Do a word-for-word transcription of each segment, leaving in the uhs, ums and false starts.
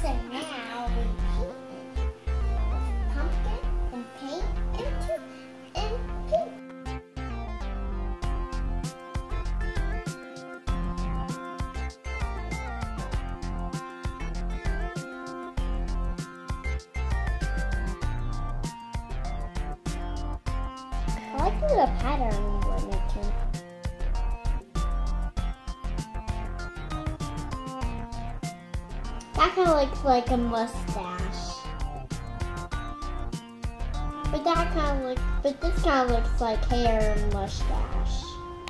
So now we paint it. Pumpkin and paint into and pink. I like the pattern we're making. That kind of looks like a mustache. But that kind of looks, but this kind of looks like hair and mustache.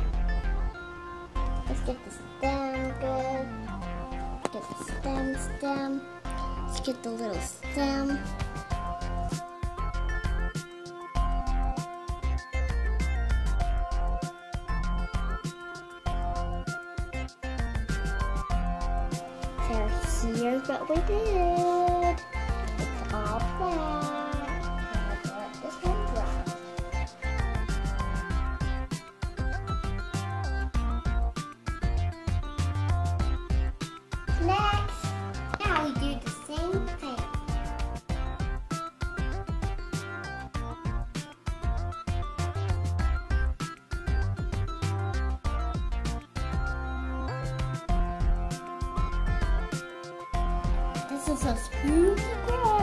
Let's get the stem good. Get the stem, stem. Let's get the little stem. Here's what we did. It's all black. And I let this one dry. Next, now we do the same thing. This is a spooky girl.